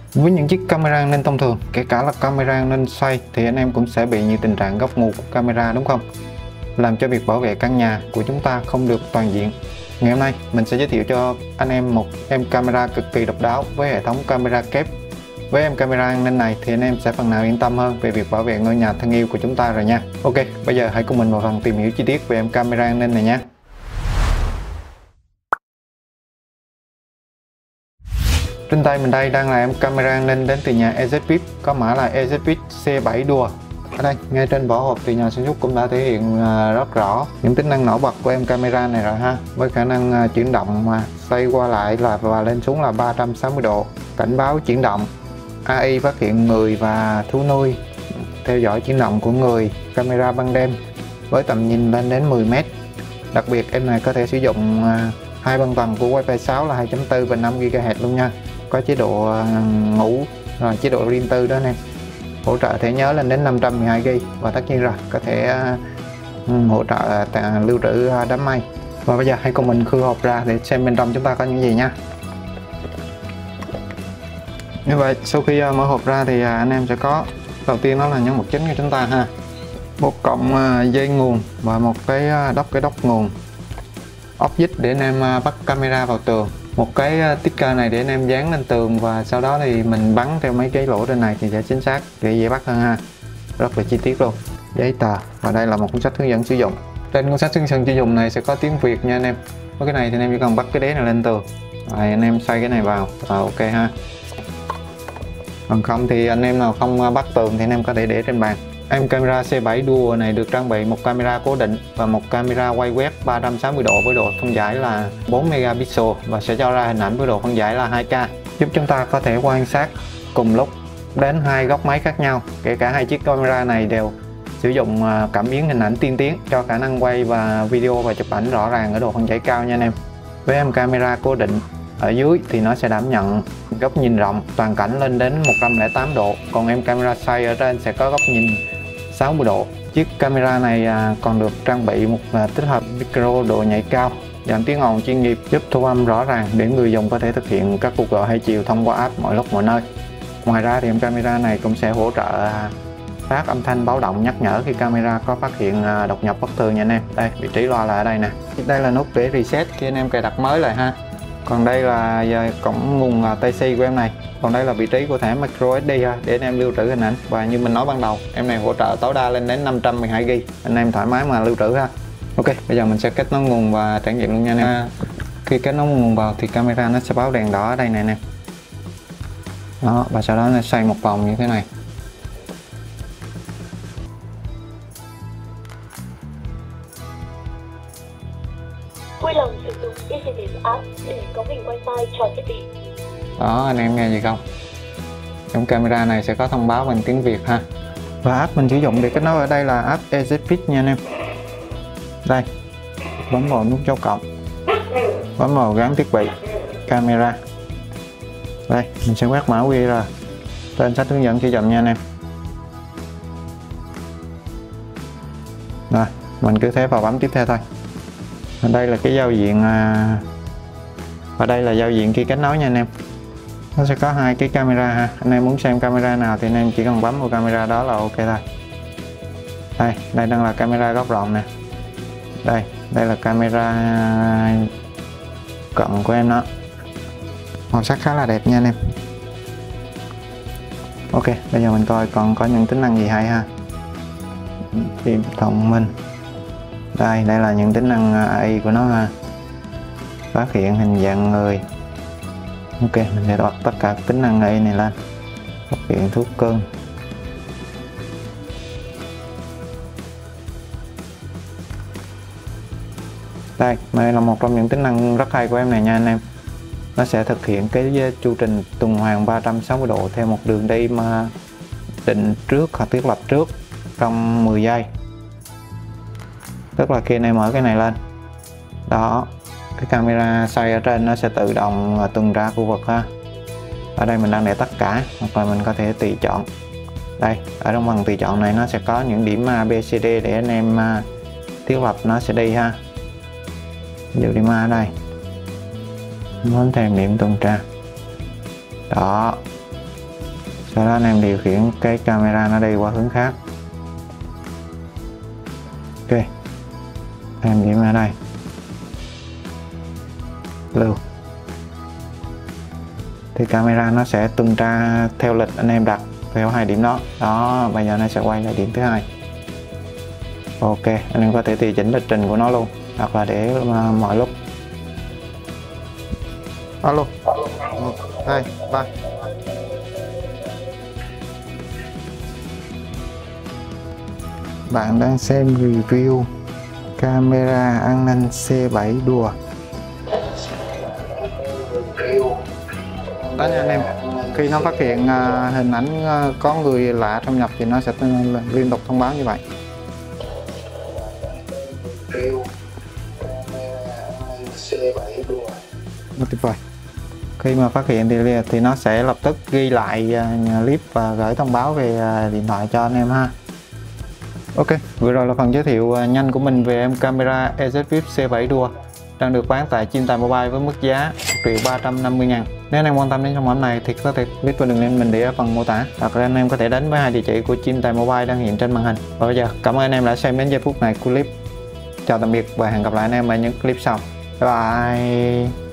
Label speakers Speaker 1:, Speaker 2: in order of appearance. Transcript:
Speaker 1: Với những chiếc camera an ninh thông thường, kể cả là camera an ninh xoay, thì anh em cũng sẽ bị những tình trạng góc nguồn của camera, đúng không? Làm cho việc bảo vệ căn nhà của chúng ta không được toàn diện. Ngày hôm nay mình sẽ giới thiệu cho anh em một em camera cực kỳ độc đáo với hệ thống camera kép. Với em camera an ninh này thì anh em sẽ phần nào yên tâm hơn về việc bảo vệ ngôi nhà thân yêu của chúng ta rồi nha. Ok, bây giờ hãy cùng mình vào phần tìm hiểu chi tiết về em camera an ninh này nha. Trên tay mình đây đang là em camera an ninh đến từ nhà EZVIP, có mã là EZVIP C7 Duo. Ở đây, ngay trên vỏ hộp thì nhà sản xuất cũng đã thể hiện rất rõ những tính năng nổi bật của em camera này rồi ha. Với khả năng chuyển động mà xoay qua lại và lên xuống là 360 độ, cảnh báo chuyển động, AI phát hiện người và thú nuôi, theo dõi chuyển động của người, camera ban đêm với tầm nhìn lên đến 10 m. Đặc biệt em này có thể sử dụng hai băng tần của Wi-Fi 6 là 2.4 và 5 GHz luôn nha. Có chế độ ngủ rồi chế độ riêng tư đó anh em. Hỗ trợ thẻ nhớ lên đến 512 GB và tất nhiên rồi có thể hỗ trợ lưu trữ đám mây. Và bây giờ hãy cùng mình khư hộp ra để xem bên trong chúng ta có những gì nha. Như vậy sau khi mở hộp ra thì anh em sẽ có đầu tiên đó là nhân vật chính của chúng ta ha. Một cọng dây nguồn và một cái đốc nguồn, ốc vít để anh em bắt camera vào tường, một cái sticker này để anh em dán lên tường và sau đó thì mình bắn theo mấy cái lỗ trên này thì sẽ chính xác để dễ bắt hơn ha. Rất là chi tiết luôn. Giấy tờ và đây là một cuốn sách hướng dẫn sử dụng. Trên cuốn sách hướng dẫn sử dụng này sẽ có tiếng Việt nha anh em. Với cái này thì anh em chỉ cần bắt cái đế này lên tường rồi anh em xoay cái này vào là ok ha. Còn không thì anh em nào không bắt tường thì anh em có thể để trên bàn. Em camera C7 Duo này được trang bị một camera cố định và một camera quay web 360 độ với độ phân giải là 4 megapixel và sẽ cho ra hình ảnh với độ phân giải là 2K, giúp chúng ta có thể quan sát cùng lúc đến hai góc máy khác nhau. Kể cả hai chiếc camera này đều sử dụng cảm biến hình ảnh tiên tiến cho khả năng quay và video và chụp ảnh rõ ràng ở độ phân giải cao nha anh em. Với em camera cố định ở dưới thì nó sẽ đảm nhận góc nhìn rộng toàn cảnh lên đến 108 độ, còn em camera xoay ở trên sẽ có góc nhìn 60 độ. Chiếc camera này còn được trang bị một tích hợp micro độ nhạy cao, giảm tiếng ồn chuyên nghiệp, giúp thu âm rõ ràng để người dùng có thể thực hiện các cuộc gọi hai chiều thông qua app mọi lúc mọi nơi. Ngoài ra thì em camera này cũng sẽ hỗ trợ phát âm thanh báo động nhắc nhở khi camera có phát hiện đột nhập bất thường nha anh em. Đây, vị trí loa là ở đây nè. Đây là nút để reset khi anh em cài đặt mới lại ha. Còn đây là cổng nguồn Type-C của em này. Còn đây là vị trí của thẻ micro SD ha, để anh em lưu trữ hình ảnh. Và như mình nói ban đầu, em này hỗ trợ tối đa lên đến 512 GB. Anh em thoải mái mà lưu trữ ha. Ok, bây giờ mình sẽ kết nối nguồn và trải nghiệm luôn nha anh em. Khi kết nối nguồn vào thì camera nó sẽ báo đèn đỏ ở đây nè anh em. Đó, và sau đó nó xoay một vòng như thế này.
Speaker 2: Vui lòng sử dụng EasyDesk app để có hình wifi cho thiết bị.
Speaker 1: Đó, anh em nghe gì không? Trong camera này sẽ có thông báo bằng tiếng Việt ha. Và app mình sử dụng để kết nối ở đây là app EasyFit nha anh em. Đây, bấm vào nút dấu cộng, bấm vào gắn thiết bị, camera. Đây, mình sẽ quét mã QR trên sách hướng dẫn sử dụng nha anh em. Rồi, mình cứ thế vào bấm tiếp theo thôi. Và đây là cái giao diện và đây là giao diện khi kết nối nha anh em. Nó sẽ có hai cái camera ha. Anh em muốn xem camera nào thì anh em chỉ cần bấm vào camera đó là ok thôi. Đây đang là camera góc rộng nè. Đây là camera cận của em đó. Màu sắc khá là đẹp nha anh em. Ok, bây giờ mình coi còn có những tính năng gì hay ha. Phim thông minh. Đây là những tính năng AI của nó ha. Phát hiện hình dạng người. Ok, mình sẽ bật tất cả tính năng AI này lên. Phát hiện thuốc cưng. Đây là một trong những tính năng rất hay của em này nha anh em. Nó sẽ thực hiện cái chu trình tuần hoàn 360 độ theo một đường đi mà định trước hoặc thiết lập trước trong 10 giây. Tức là khi anh em mở cái này lên đó, cái camera xoay ở trên nó sẽ tự động tuần tra khu vực ha. Ở đây mình đang để tất cả, hoặc là mình có thể tùy chọn. Đây, ở trong phần tùy chọn này nó sẽ có những điểm A, B, C, D để anh em thiết lập nó sẽ đi ha. Ví dụ điểm A ở đây, muốn thêm điểm tuần tra đó, Sau đó anh em điều khiển cái camera nó đi qua hướng khác. Ok, em điểm ở đây, lưu, thì camera nó sẽ tuần tra theo lịch anh em đặt theo 2 điểm đó. Đó, bây giờ nó sẽ quay lại điểm thứ 2. Ok, anh em có thể tùy chỉnh lịch trình của nó luôn, hoặc là để mọi lúc. Alo, 1, 2, 3. Bạn đang xem review camera an ninh C7 đùa. Đó nha anh em, khi nó phát hiện hình ảnh có người lạ xâm nhập thì nó sẽ liên tục thông báo như vậy. Rất tuyệt vời. Khi mà phát hiện thì nó sẽ lập tức ghi lại clip và gửi thông báo về điện thoại cho anh em ha. Ok, vừa rồi là phần giới thiệu nhanh của mình về em camera EZVIP C7 Duo đang được bán tại Chintai Mobile với mức giá 1.350.000. Nếu anh em quan tâm đến sản phẩm này thì có thể click vào đường link mình để ở phần mô tả, hoặc là anh em có thể đến với 2 địa chỉ của Chintai Mobile đang hiện trên màn hình. Và bây giờ cảm ơn anh em đã xem đến giây phút này của clip. Chào tạm biệt và hẹn gặp lại anh em ở những clip sau. Bye bye.